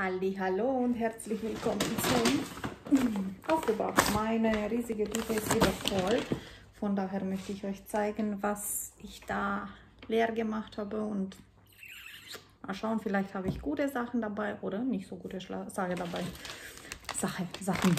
Hallo und herzlich willkommen zum Aufgebraucht. Meine riesige Tüte ist wieder voll. Von daher möchte ich euch zeigen, was ich da leer gemacht habe und mal schauen, vielleicht habe ich gute Sachen dabei oder nicht so gute Sachen dabei. Sachen.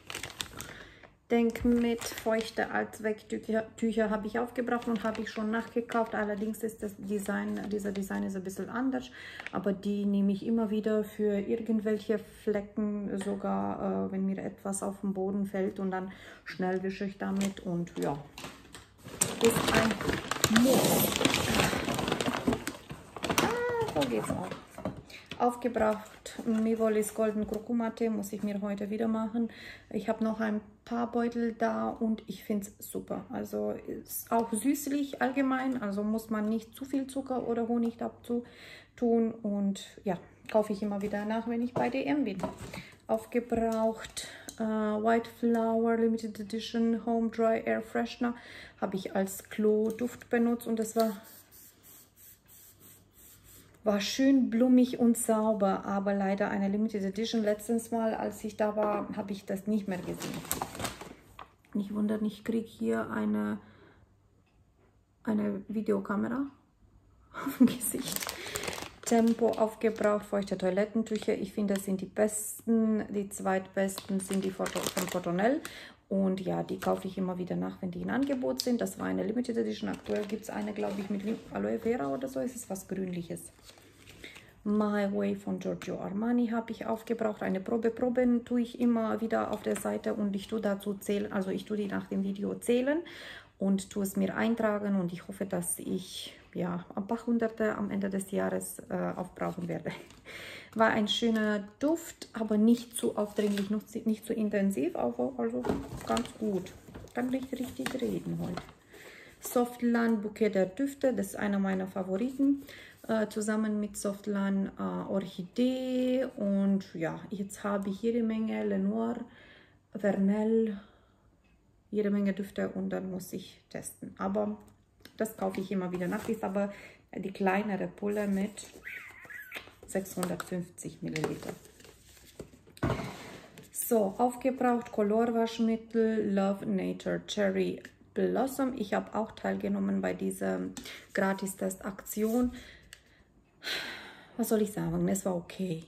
Denk mit, feuchte Allzwecktücher habe ich aufgebraucht und habe ich schon nachgekauft. Allerdings ist das dieser Design ist ein bisschen anders, aber die nehme ich immer wieder für irgendwelche Flecken, sogar wenn mir etwas auf den Boden fällt, und dann schnell wische ich damit und ja, ist ein Muss. So geht's auch. Aufgebraucht Mivolis Golden Kurkuma Tee muss ich mir heute wieder machen. Ich habe noch ein paar Beutel da und ich finde es super. Also ist auch süßlich allgemein, also muss man nicht zu viel Zucker oder Honig dazu tun, und ja, kaufe ich immer wieder nach, wenn ich bei DM bin. Aufgebraucht White Flower Limited Edition Home Dry Air Freshener habe ich als Klo-Duft benutzt und das war schön blumig und sauber, aber leider eine Limited Edition. Letztens Mal, als ich da war, habe ich das nicht mehr gesehen. Nicht wundern, ich kriege hier eine Videokamera auf dem Gesicht. Tempo aufgebraucht, feuchte Toilettentücher. Ich finde, das sind die besten. Die zweitbesten sind die von Cottonelle. Und ja, die kaufe ich immer wieder nach, wenn die in Angebot sind. Das war eine Limited Edition. Aktuell gibt es eine, glaube ich, mit Aloe Vera oder so. Es ist was Grünliches. My Way von Giorgio Armani habe ich aufgebraucht. Eine Proben tue ich immer wieder auf der Seite und ich tue dazu zählen. Also ich tue die nach dem Video zählen und tue es mir eintragen. Und ich hoffe, dass ich ja ein paar Hunderte am Ende des Jahres aufbrauchen werde. War ein schöner Duft, aber nicht zu aufdringlich, nicht zu intensiv, also ganz gut. Kann ich richtig reden heute. Softland Bouquet der Düfte, das ist einer meiner Favoriten. Zusammen mit Softland Orchidee, und ja, jetzt habe ich jede Menge Lenoir, Vernelle, jede Menge Düfte, und dann muss ich testen. Aber das kaufe ich immer wieder nach. Ist aber die kleinere Pulle mit 650 Milliliter. So, aufgebraucht Colorwaschmittel Love Nature Cherry Blossom. Ich habe auch teilgenommen bei dieser Gratis-Test-Aktion. Was soll ich sagen? Es war okay.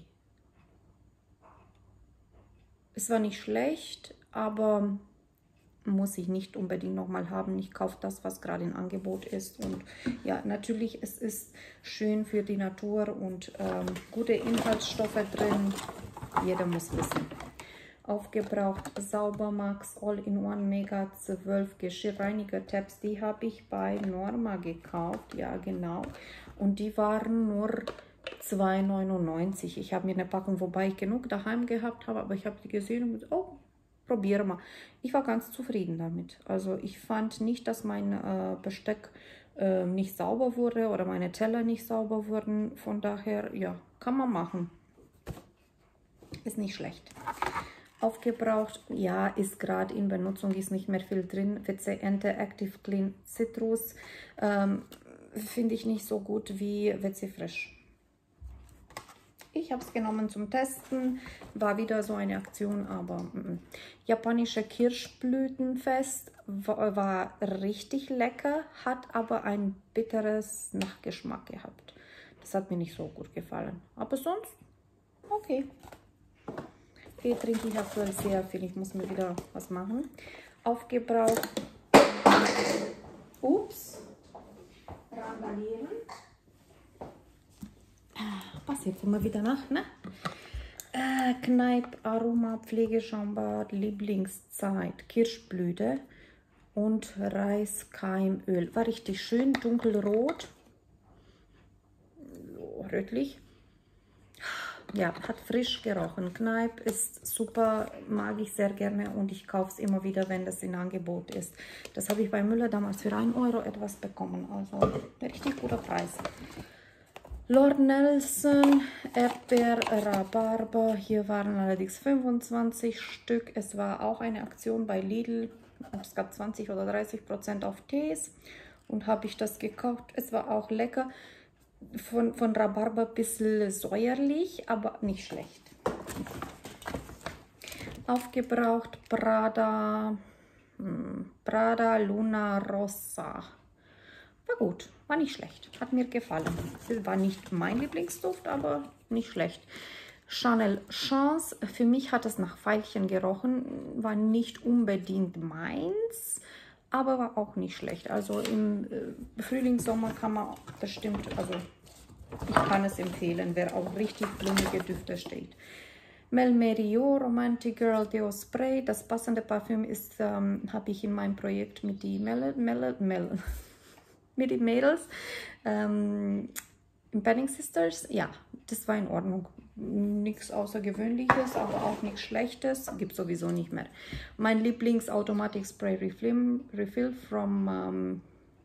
Es war nicht schlecht, aber muss ich nicht unbedingt nochmal haben. Ich kaufe das, was gerade im Angebot ist. Und ja, natürlich, es ist schön für die Natur und gute Inhaltsstoffe drin. Jeder muss wissen. Aufgebraucht Saubermax All-in-One Mega 12 Geschirrreiniger-Tabs. Die habe ich bei Norma gekauft. Ja, genau. Und die waren nur 2,99. Ich habe mir eine Packung, wobei ich genug daheim gehabt habe, aber ich habe die gesehen und gesagt, oh, probiere mal. Ich war ganz zufrieden damit. Also ich fand nicht, dass mein Besteck nicht sauber wurde oder meine Teller nicht sauber wurden. Von daher, ja, kann man machen. Ist nicht schlecht. Aufgebraucht, ja, ist gerade in Benutzung, ist nicht mehr viel drin. WC Ente Active Clean Citrus finde ich nicht so gut wie WC Fresh. Ich habe es genommen zum Testen, war wieder so eine Aktion, aber japanische Kirschblütenfest war richtig lecker, hat aber ein bitteres Nachgeschmack gehabt. Das hat mir nicht so gut gefallen, aber sonst okay. Tee trinke ich aktuell sehr viel, ich muss mir wieder was machen. Aufgebraucht, ups, randalieren. Passiert immer wieder nach, ne? Kneipp Aroma Pflegeschaumbad Lieblingszeit Kirschblüte und Reiskeimöl. War richtig schön, dunkelrot, rötlich. Ja, hat frisch gerochen. Kneipp ist super, mag ich sehr gerne und ich kaufe es immer wieder, wenn das in Angebot ist. Das habe ich bei Müller damals für 1 Euro etwas bekommen, also ein richtig guter Preis. Lord Nelson Erdbeer Rhabarber, hier waren allerdings 25 Stück. Es war auch eine Aktion bei Lidl, es gab 20 oder 30% auf Tees und habe ich das gekauft. Es war auch lecker. von Rhabarber ein bisschen säuerlich, aber nicht schlecht. Aufgebraucht Prada Luna Rossa. War gut, war nicht schlecht, hat mir gefallen. War nicht mein Lieblingsduft, aber nicht schlecht. Chanel Chance, für mich hat es nach Veilchen gerochen, war nicht unbedingt meins, aber war auch nicht schlecht. Also im Frühling, Sommer kann man bestimmt, also ich kann es empfehlen, wer auf richtig blumige Düfte steht. Mel Merio Romantic Girl Deo Spray. Das passende Parfüm ist, habe ich in meinem Projekt mit die mit den Mädels Penning Sisters. Ja, das war in Ordnung. Nichts Außergewöhnliches, aber auch nichts Schlechtes. Gibt sowieso nicht mehr. Mein Lieblings-Automatic Spray Refill von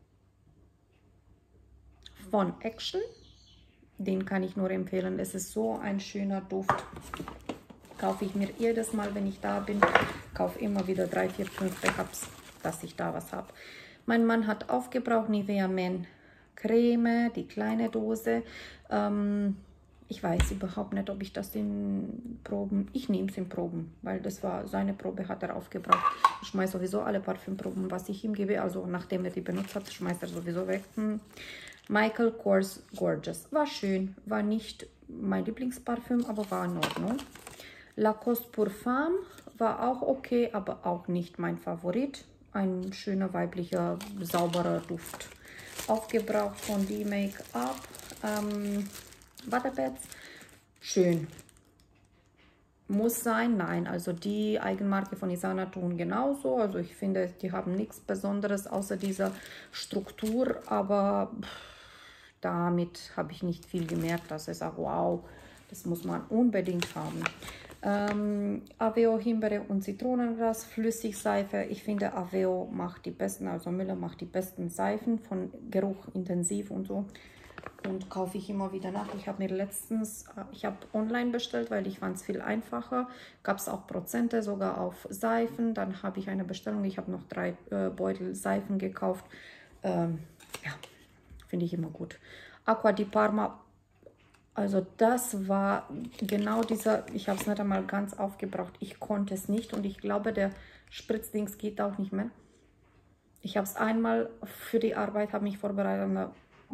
Action. Den kann ich nur empfehlen. Es ist so ein schöner Duft. Kaufe ich mir jedes Mal, wenn ich da bin. Kaufe immer wieder 3, 4, 5 Backups, dass ich da was habe. Mein Mann hat aufgebraucht Nivea Men Creme, die kleine Dose. Ich weiß überhaupt nicht, ob ich das in Proben... Ich nehme es in Proben, weil das war seine Probe, hat er aufgebraucht. Ich schmeiße sowieso alle Parfümproben, was ich ihm gebe. Also nachdem er die benutzt hat, schmeißt er sowieso weg. Michael Kors Gorgeous. War schön. War nicht mein Lieblingsparfüm, aber war in Ordnung. Lacoste Pour Femme war auch okay, aber auch nicht mein Favorit. Ein schöner, weiblicher, sauberer Duft. Aufgebraucht von die Make-up. Waterpads. Schön. Muss sein? Nein. Also die Eigenmarke von Isana tun genauso. Also ich finde, die haben nichts Besonderes außer dieser Struktur. Aber damit habe ich nicht viel gemerkt, dass ich sage, wow, das muss man unbedingt haben. Aveo Himbeere und Zitronengras, Flüssigseife. Ich finde, Aveo macht die besten, also Müller macht die besten Seifen, von Geruch intensiv und so. Und kaufe ich immer wieder nach. Ich habe mir letztens, ich habe online bestellt, weil ich fand es viel einfacher. Gab es auch Prozente sogar auf Seifen. Dann habe ich eine Bestellung. Ich habe noch 3 Beutel Seifen gekauft. Ja, finde ich immer gut. Acqua di Parma. Also das war genau dieser, ich habe es nicht einmal ganz aufgebraucht. Ich konnte es nicht und ich glaube, der Spritzdings geht auch nicht mehr. Ich habe es einmal für die Arbeit, habe mich vorbereitet und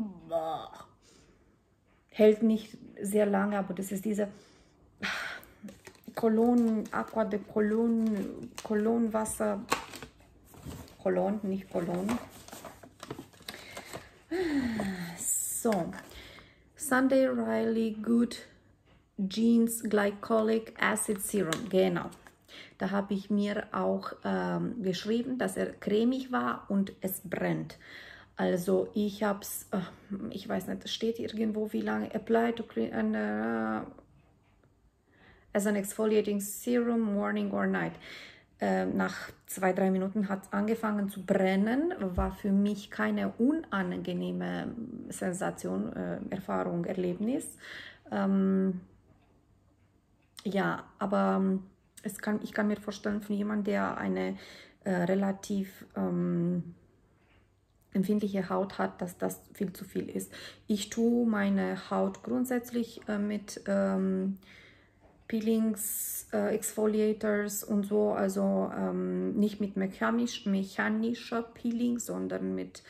hält nicht sehr lange, aber das ist diese Cologne, Aqua de Cologne, Cologne Wasser, Cologne, nicht Cologne. So. Sunday Riley Good Jeans Glycolic Acid Serum. Genau. Da habe ich mir auch geschrieben, dass er cremig war und es brennt. Also ich habe es, ich weiß nicht, steht irgendwo wie lange. Apply to clean as an exfoliating serum morning or night. Nach 2, 3 Minuten hat es angefangen zu brennen. War für mich keine unangenehme Sensation, Erfahrung, Erlebnis. Ja, aber ich kann mir vorstellen, von jemandem, der eine relativ empfindliche Haut hat, dass das viel zu viel ist. Ich tue meine Haut grundsätzlich mit Peelings, Exfoliators und so, also nicht mit mechanischer Peeling, sondern mit,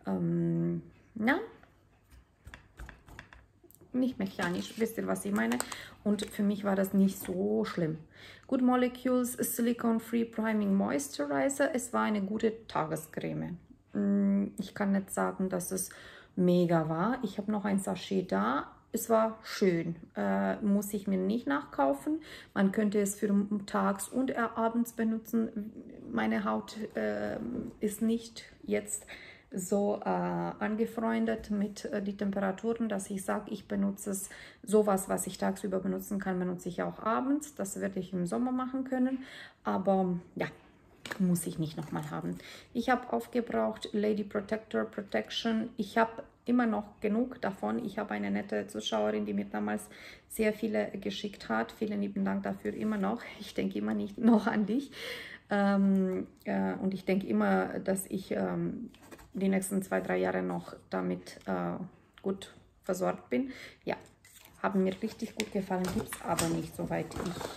nicht mechanisch, wisst ihr, was ich meine? Und für mich war das nicht so schlimm. Good Molecules Silicone Free Priming Moisturizer. Es war eine gute Tagescreme. Ich kann nicht sagen, dass es mega war. Ich habe noch ein Sachet da. Es war schön. Muss ich mir nicht nachkaufen. Man könnte es für tags und abends benutzen. Meine Haut ist nicht jetzt so angefreundet mit den Temperaturen, dass ich sage, ich benutze es sowas, was ich tagsüber benutzen kann, benutze ich auch abends. Das werde ich im Sommer machen können. Aber ja, muss ich nicht nochmal haben. Ich habe aufgebraucht Lady Protector Protection. Ich habe immer noch genug davon. Ich habe eine nette Zuschauerin, die mir damals sehr viele geschickt hat. Vielen lieben Dank dafür immer noch. Ich denke immer nicht noch an dich. Und ich denke immer, dass ich die nächsten 2, 3 Jahre noch damit gut versorgt bin. Ja, haben mir richtig gut gefallen, gibt es aber nicht, soweit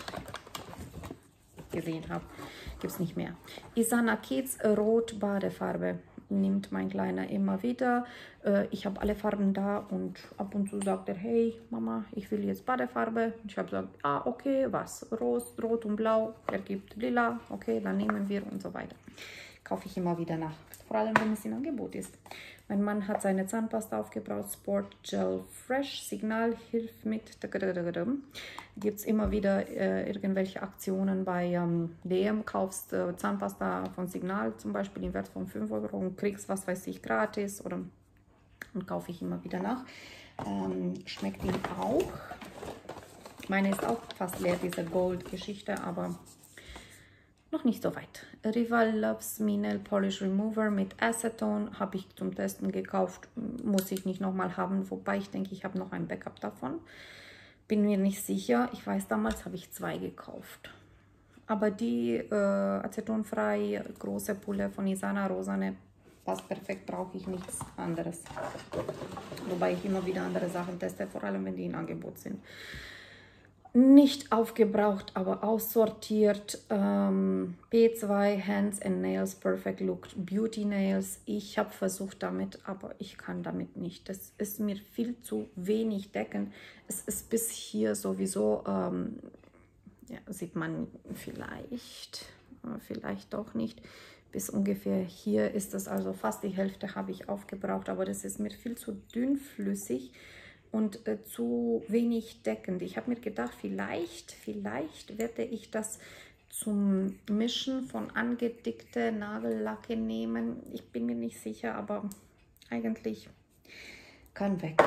ich gesehen habe. Gibt es nicht mehr. Isana Kids Rot Badefarbe nimmt mein Kleiner immer wieder. Ich habe alle Farben da und ab und zu sagt er, hey Mama, ich will jetzt Badefarbe. Ich habe gesagt, ah okay, was? Rot und Blau, er gibt Lila, okay, dann nehmen wir und so weiter. Kaufe ich immer wieder nach, vor allem wenn es im Angebot ist. Mein Mann hat seine Zahnpasta aufgebraucht, Sport Gel Fresh, Signal, hilft mit. Gibt es immer wieder irgendwelche Aktionen bei DM, kaufst Zahnpasta von Signal zum Beispiel im Wert von 5 € und kriegst, was weiß ich, gratis oder und kaufe ich immer wieder nach. Schmeckt ihm auch. Meine ist auch fast leer, diese Gold-Geschichte, aber noch nicht so weit. Rival Loves Me Nail Polish Remover mit Acetone habe ich zum Testen gekauft. Muss ich nicht nochmal haben, wobei ich denke, ich habe noch ein Backup davon. Bin mir nicht sicher. Ich weiß, damals habe ich 2 gekauft. Aber die acetonfrei große Pulle von Isana Rosane passt perfekt, brauche ich nichts anderes. Wobei ich immer wieder andere Sachen teste, vor allem wenn die in Angebot sind. Nicht aufgebraucht, aber aussortiert. B2 Hands and Nails Perfect Look Beauty Nails. Ich habe versucht damit, aber ich kann damit nicht. Das ist mir viel zu wenig deckend. Es ist bis hier sowieso, ja, sieht man vielleicht doch nicht. Bis ungefähr hier ist das, also fast die Hälfte habe ich aufgebraucht, aber das ist mir viel zu dünnflüssig und zu wenig deckend. Ich habe mir gedacht, vielleicht werde ich das zum Mischen von angedickte Nagellacke nehmen. Ich bin mir nicht sicher, aber eigentlich kann weg.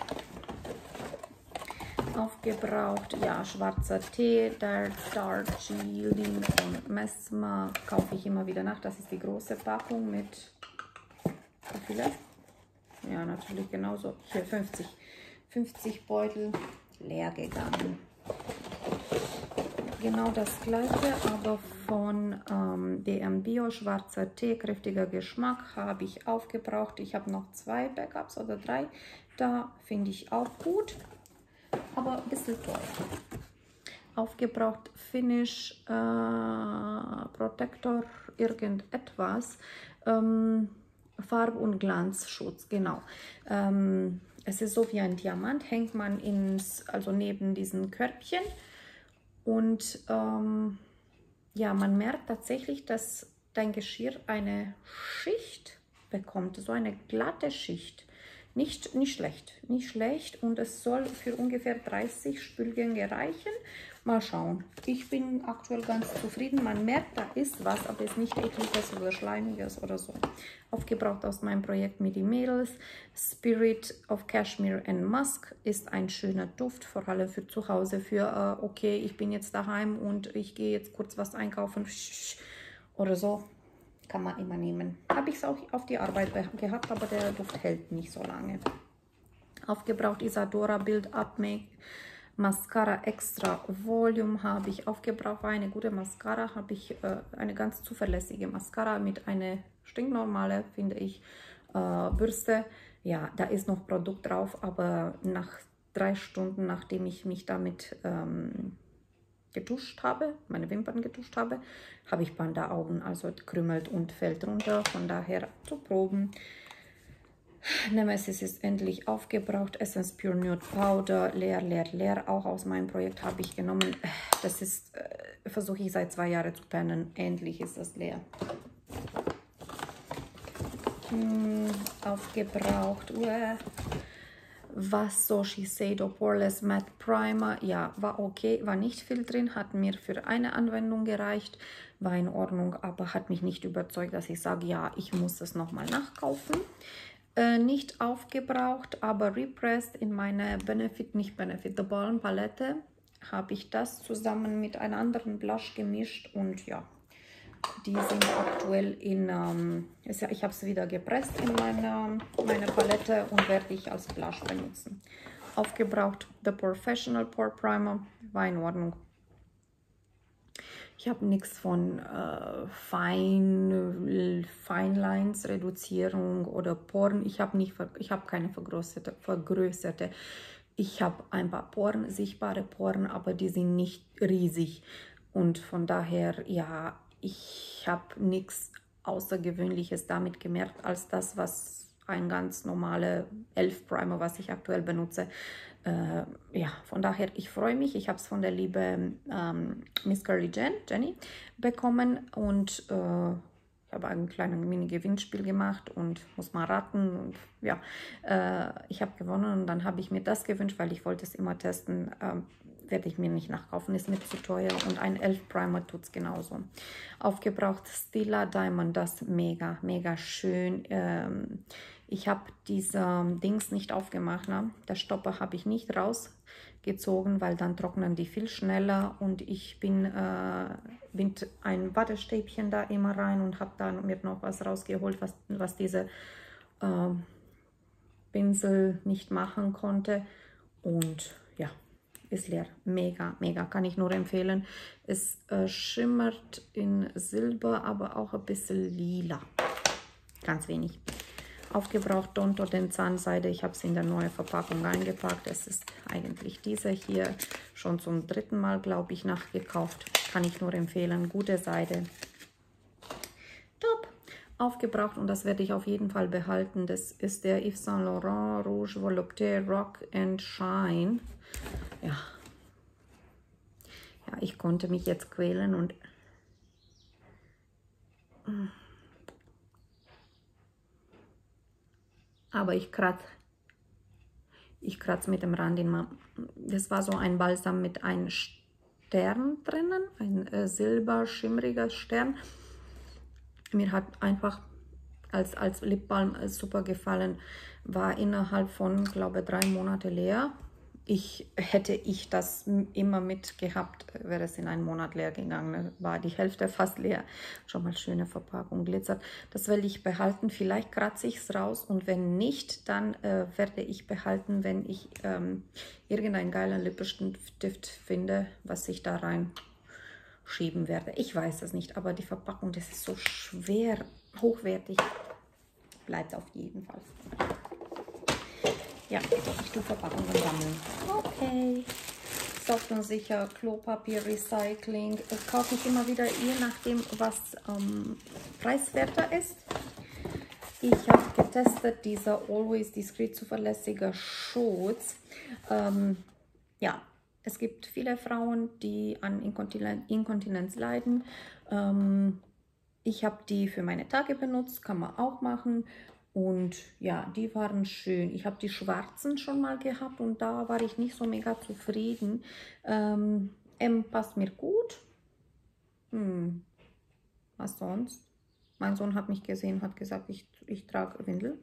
Aufgebraucht, ja, schwarzer Tee, Darjeeling und Mesma kaufe ich immer wieder nach. Das ist die große Packung mit, wie viele? Ja, natürlich genauso. Hier 50 Beutel leer gegangen. Genau das gleiche, aber von DM Bio, schwarzer Tee, kräftiger Geschmack, habe ich aufgebraucht. Ich habe noch 2 Backups oder 3. Da finde ich auch gut, aber ein bisschen teuer. Aufgebraucht Finish Protector irgendetwas. Farb- und Glanzschutz, genau. Es ist so wie ein Diamant, hängt man also neben diesen Körbchen und ja, man merkt tatsächlich, dass dein Geschirr eine Schicht bekommt, so eine glatte Schicht. Nicht schlecht und es soll für ungefähr 30 Spülgänge reichen. Mal schauen. Ich bin aktuell ganz zufrieden. Man merkt, da ist was, aber es ist nicht ekliges oder schleimiges oder so. Aufgebraucht aus meinem Projekt mit den Mädels. Spirit of Cashmere and Musk ist ein schöner Duft, vor allem für zu Hause, für okay, ich bin jetzt daheim und ich gehe jetzt kurz was einkaufen oder so. Kann man immer nehmen. Habe ich es auch auf die Arbeit gehabt, aber der Duft hält nicht so lange. Aufgebraucht Isadora Build Up Make Mascara Extra Volume habe ich aufgebraucht. War eine gute Mascara. Habe ich eine ganz zuverlässige Mascara mit einer stinknormale, finde ich, Bürste. Ja, da ist noch Produkt drauf, aber nach 3 Stunden, nachdem ich mich damit getuscht habe, meine Wimpern getuscht habe, habe ich Panda-Augen, also krümmelt und fällt runter. Von daher zu proben. Nemesis ist endlich aufgebraucht. Essence Pure Nude Powder, leer. Auch aus meinem Projekt habe ich genommen. Das ist, versuche ich seit 2 Jahren zu pennen. Endlich ist das leer. Aufgebraucht. Was so Shiseido Poreless Matte Primer, ja, war okay, war nicht viel drin, hat mir für eine Anwendung gereicht, war in Ordnung, aber hat mich nicht überzeugt, dass ich sage, ja, ich muss es nochmal nachkaufen. Nicht aufgebraucht, aber repressed in meine The Balm Palette habe ich das zusammen mit einem anderen Blush gemischt und ja, die sind aktuell in, ich habe es wieder gepresst in meine Palette und werde ich als Blush benutzen. Aufgebraucht The Professional Pore Primer, war in Ordnung. Ich habe nichts von Feinlines, Reduzierung oder Poren. Ich habe keine vergrößerte. Ich habe ein paar Poren, sichtbare Poren, aber die sind nicht riesig. Und von daher, ja, ich habe nichts Außergewöhnliches damit gemerkt, als das, was ein ganz normaler Elf Primer, was ich aktuell benutze. Ja, von daher, ich freue mich. Ich habe es von der liebe Miss Curly Jenny bekommen und ich habe ein kleines Mini-Gewinnspiel gemacht und muss mal raten. Und ja, ich habe gewonnen und dann habe ich mir das gewünscht, weil ich wollte es immer testen. Werde ich mir nicht nachkaufen, ist mir zu teuer und ein Elf Primer tut es genauso. Aufgebraucht Stila Diamond, das mega, mega schön. Ich habe diese Dings nicht aufgemacht, ne? Der Stopper habe ich nicht rausgezogen, weil dann trocknen die viel schneller und ich bin ein Wattestäbchen da immer rein und habe dann mir noch was rausgeholt, was diese Pinsel nicht machen konnte und ja, ist leer. Mega, mega, kann ich nur empfehlen. Es schimmert in Silber, aber auch ein bisschen lila. Ganz wenig. Aufgebraucht Donto den Zahnseide. Ich habe es in der neuen Verpackung eingepackt. Es ist eigentlich diese hier. Schon zum 3. Mal, glaube ich, nachgekauft. Kann ich nur empfehlen. Gute Seide. Top. Aufgebraucht und das werde ich auf jeden Fall behalten. Das ist der Yves Saint Laurent Rouge Volupté Rock and Shine. Ja. Ja, ich konnte mich jetzt quälen und aber ich kratze mit dem Rand immer. Das war so ein Balsam mit einem Stern drinnen, ein silberschimmeriger Stern. Mir hat einfach als Lipbalm super gefallen. War innerhalb von, glaube ich, 3 Monate leer. Hätte ich das immer mitgehabt, wäre es in einem Monat leer gegangen. War die Hälfte fast leer. Schon mal schöne Verpackung, glitzert. Das will ich behalten. Vielleicht kratze ich es raus und wenn nicht, dann werde ich behalten, wenn ich irgendeinen geilen Lippenstift finde, was ich da rein schieben werde. Ich weiß es nicht, aber die Verpackung, das ist so schwer, hochwertig. Bleibt auf jeden Fall. Ja, ich tue Verpackungen sammeln. Okay. Soft und sicher, Klopapier, Recycling. Das kaufe ich immer wieder, je nachdem, was preiswerter ist. Ich habe getestet, dieser Always Discreet zuverlässiger Schutz. Ja, es gibt viele Frauen, die an Inkontinenz leiden. Ich habe die für meine Tage benutzt, kann man auch machen. Und ja, die waren schön. Ich habe die schwarzen schon mal gehabt und da war ich nicht so mega zufrieden. Passt mir gut. Was sonst? Mein Sohn hat mich gesehen, hat gesagt, ich trage Windel.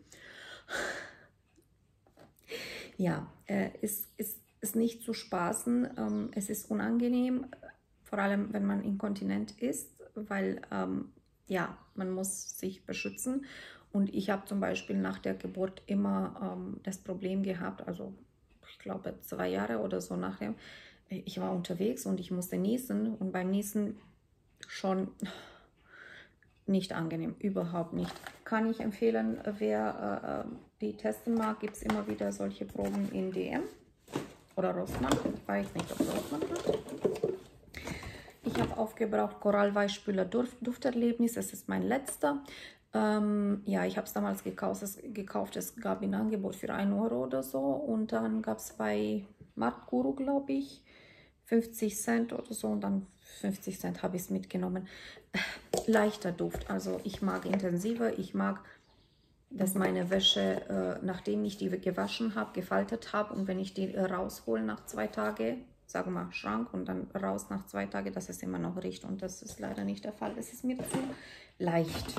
Ja, ist nicht zu spaßen. Es ist unangenehm, vor allem wenn man inkontinent ist, weil ja, man muss sich beschützen. Und ich habe zum Beispiel nach der Geburt immer das Problem gehabt, also ich glaube 2 Jahre oder so nachher, ich war unterwegs und ich musste niesen und beim Niesen schon nicht angenehm, überhaupt nicht. Kann ich empfehlen, wer die testen mag, gibt es immer wieder solche Proben in DM oder Rossmann, ich weiß nicht, ob Rossmann hat. Ich habe aufgebraucht Korallweißspüler Dufterlebnis, das ist mein letzter. Ja, ich habe es damals gekauft, es gab ein Angebot für 1 Euro oder so und dann gab es bei Marktguru, glaube ich, 50 Cent oder so und dann 50 Cent habe ich es mitgenommen. Leichter Duft, also ich mag intensiver, ich mag, dass meine Wäsche, nachdem ich die gewaschen habe, gefaltet habe und wenn ich die raushole nach 2 Tagen, sagen wir mal Schrank und dann raus nach 2 Tagen, dass es immer noch riecht und das ist leider nicht der Fall. Es ist mir zu leicht.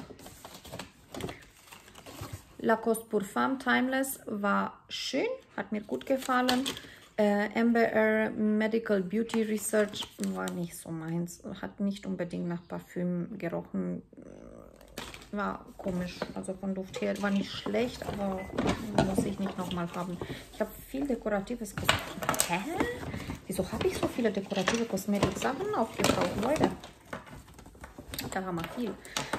Lacoste Parfum Timeless war schön, hat mir gut gefallen. MBR Medical Beauty Research war nicht so meins, hat nicht unbedingt nach Parfüm gerochen, war komisch, also von Duft her war nicht schlecht, aber muss ich nicht nochmal haben. Ich habe viel dekoratives Kosmetik. Hä? Wieso habe ich so viele dekorative Kosmetik-Sachen aufgebraucht, Leute? der Hammer viel.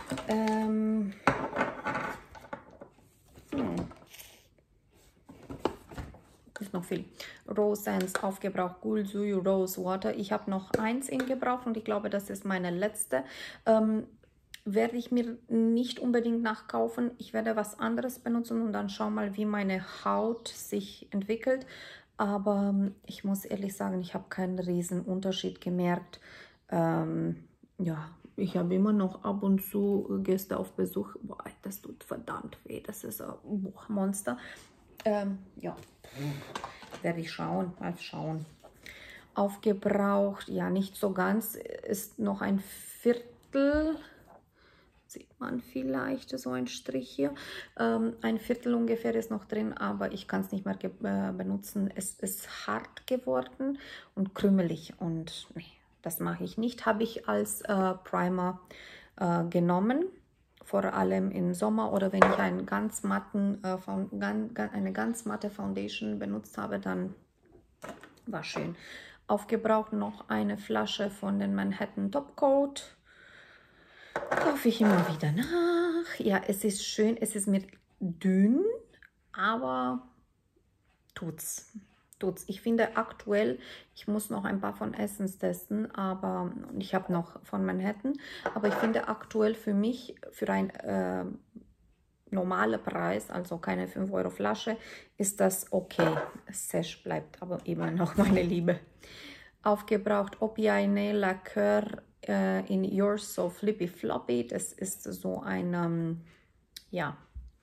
Ist noch viel. Rose Sands aufgebraucht, Gulsui Rose Water. Ich habe noch eins in Gebrauch und ich glaube, das ist meine letzte. Werde ich mir nicht unbedingt nachkaufen. Ich werde was anderes benutzen und dann schauen mal, wie meine Haut sich entwickelt. Aber ich muss ehrlich sagen, ich habe keinen riesen Unterschied gemerkt. Ja, ich habe immer noch ab und zu Gäste auf Besuch. Boah, das tut verdammt weh. Das ist ein Monster. Ja, werde ich schauen. Mal schauen. Aufgebraucht, ja, nicht so ganz. Ist noch ein Viertel. Sieht man vielleicht so ein Strich hier. Ein Viertel ungefähr ist noch drin, aber ich kann es nicht mehr benutzen. Es ist hart geworden und krümelig und nee, das mache ich nicht. Habe ich als Primer genommen, vor allem im Sommer oder wenn ich einen ganz matten, eine ganz matte Foundation benutzt habe, dann war schön. Aufgebraucht noch eine Flasche von den Manhattan Top Coat. Kaufe ich immer wieder nach. Ja, es ist schön, es ist mir dünn, aber tut's. Ich finde aktuell, ich muss noch ein paar von Essence testen, aber ich habe noch von Manhattan, aber ich finde aktuell für mich, für ein normaler Preis, also keine 5 Euro Flasche, ist das okay. Sesh bleibt aber immer noch meine Liebe. Aufgebraucht OPI Nail Lacquer in Yours So Flippy Floppy. Das ist so ein ja,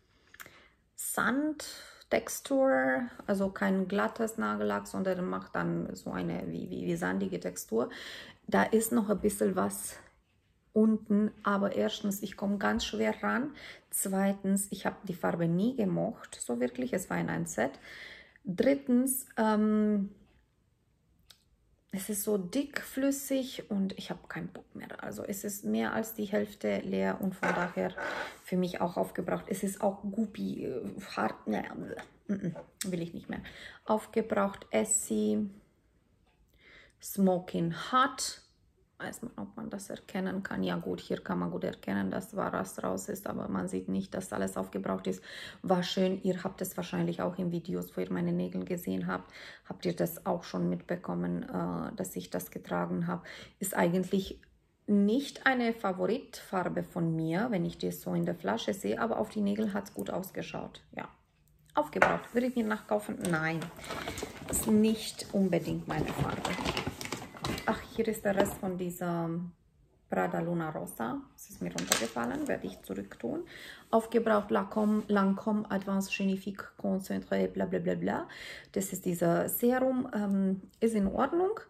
Sandtextur, also kein glattes Nagellack, sondern macht dann so eine wie sandige Textur. Da ist noch ein bisschen was unten, aber erstens, ich komme ganz schwer ran. Zweitens, ich habe die Farbe nie gemocht, so wirklich. Es war in ein Set. Drittens, es ist so dickflüssig und ich habe keinen Bock mehr. Also es ist mehr als die Hälfte leer und von daher für mich auch aufgebraucht. Es ist auch guppy, hart, will ich nicht mehr. Aufgebraucht Essie Smoking Hot. Weiß man, ob man das erkennen kann. Ja gut, hier kann man gut erkennen, dass was raus ist, aber man sieht nicht, dass alles aufgebraucht ist. War schön. Ihr habt es wahrscheinlich auch in Videos, wo ihr meine Nägel gesehen habt. Habt ihr das auch schon mitbekommen, dass ich das getragen habe. Ist eigentlich nicht eine Favoritfarbe von mir, wenn ich das so in der Flasche sehe, aber auf die Nägel hat es gut ausgeschaut. Ja, aufgebraucht. Würde ich mir nachkaufen? Nein, ist nicht unbedingt meine Farbe. Ach, hier ist der Rest von dieser Prada Luna Rosa. Das ist mir runtergefallen, werde ich zurücktun. Aufgebraucht Lancôme Advanced Genifique Concentré, bla bla bla bla. Das ist dieser Serum, ist in Ordnung.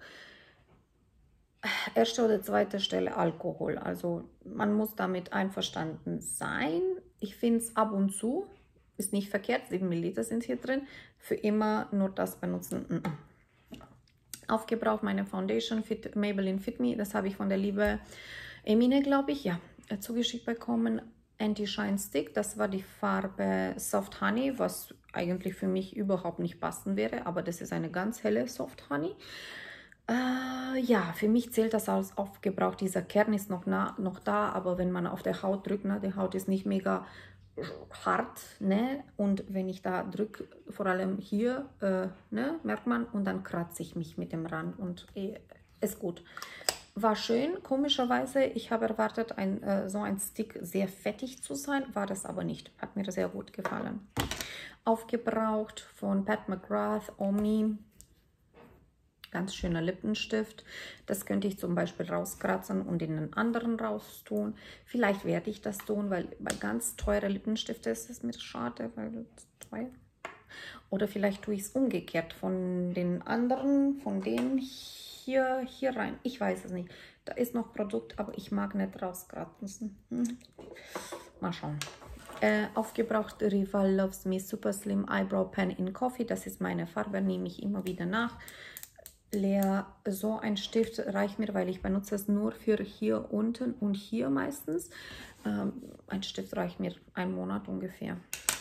Erste oder zweite Stelle Alkohol. Also man muss damit einverstanden sein. Ich finde es ab und zu, ist nicht verkehrt, 7 Milliliter sind hier drin. Für immer nur das benutzen. Aufgebraucht meine Foundation Maybelline Fit Me, das habe ich von der liebe Emine, glaube ich, ja, zugeschickt bekommen. Anti-Shine Stick, das war die Farbe Soft Honey, was eigentlich für mich überhaupt nicht passend wäre, aber das ist eine ganz helle Soft Honey. Ja, für mich zählt das als aufgebraucht. Dieser Kern ist noch da, aber wenn man auf der Haut drückt, ne, die Haut ist nicht mega hart, ne? Und wenn ich da drücke, vor allem hier, ne, merkt man, und dann kratze ich mich mit dem Rand und ist gut. War schön, komischerweise, ich habe erwartet, so ein Stick sehr fettig zu sein, war das aber nicht. Hat mir sehr gut gefallen. Aufgebraucht von Pat McGrath, Omni. Ganz schöner Lippenstift. Das könnte ich zum Beispiel rauskratzen und in einen anderen raustun. Vielleicht werde ich das tun, weil bei ganz teuren Lippenstiften ist es mir schade, weil das teuer. Oder vielleicht tue ich es umgekehrt von den anderen, von dem hier rein. Ich weiß es nicht. Da ist noch Produkt, aber ich mag nicht rauskratzen. Mal schauen. Aufgebraucht Rival Loves Me Super Slim Eyebrow Pen in Coffee. Das ist meine Farbe, nehme ich immer wieder nach. Leer, so ein Stift reicht mir, weil ich benutze es nur für hier unten und hier meistens. Ein Stift reicht mir 1 Monat ungefähr.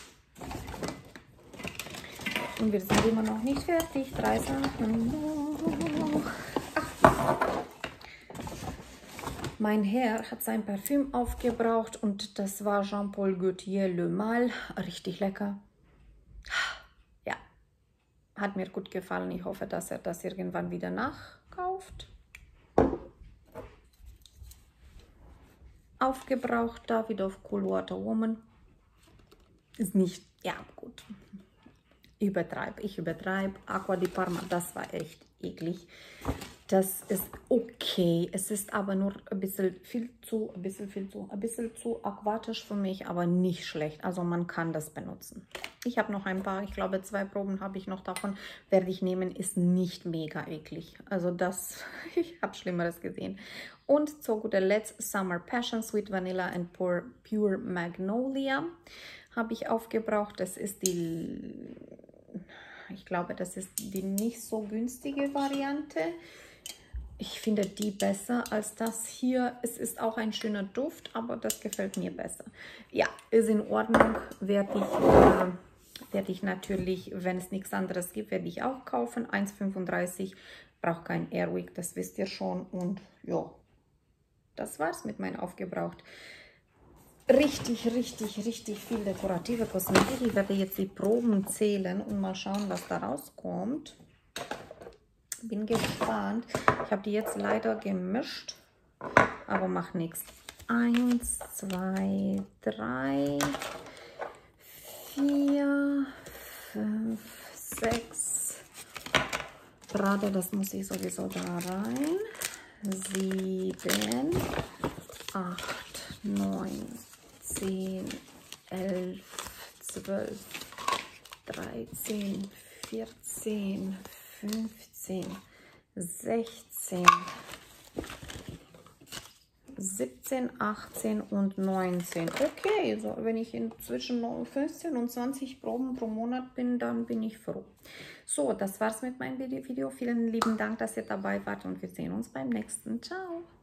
Und wir sind immer noch nicht fertig. 3 Sachen noch. Mein Herr hat sein Parfüm aufgebraucht und das war Jean Paul Gaultier Le Mal. Richtig lecker. Ja, hat mir gut gefallen. Ich hoffe, dass er das irgendwann wieder nachkauft. Aufgebraucht, Davidoff Cool Water Woman. Ist nicht, ja gut. Ich übertreibe. Acqua di Parma, das war echt eklig. Das ist okay. Es ist aber nur ein bisschen zu aquatisch für mich, aber nicht schlecht. Also man kann das benutzen. Ich habe noch ein paar, ich glaube 2 Proben habe ich noch davon. Werde ich nehmen, ist nicht mega eklig. Also das, ich habe Schlimmeres gesehen. Und zu guter Letzt Summer Passion Sweet Vanilla and Pure Magnolia habe ich aufgebraucht. Das ist die, ich glaube, das ist die nicht so günstige Variante. Ich finde die besser als das hier. Es ist auch ein schöner Duft, aber das gefällt mir besser. Ja, ist in Ordnung. Werde ich natürlich, wenn es nichts anderes gibt, werde ich auch kaufen. 1,35, braucht kein Airwick, das wisst ihr schon. Und ja, das war's mit meinem Aufgebraucht. Richtig viel dekorative Kosmetik. Ich werde jetzt die Proben zählen und mal schauen, was da rauskommt. Bin gespannt. Ich habe die jetzt leider gemischt, aber macht nichts. 1, 2, 3, 4, 5, 6. Gerade das muss ich sowieso da rein. 7, 8, 9, 10, 11, 12, 13, 14, 15, 16, 17, 18 und 19. Okay, so wenn ich zwischen 15 und 20 Proben pro Monat bin, dann bin ich froh. So, das war's mit meinem Video. Vielen lieben Dank, dass ihr dabei wart und wir sehen uns beim nächsten. Ciao!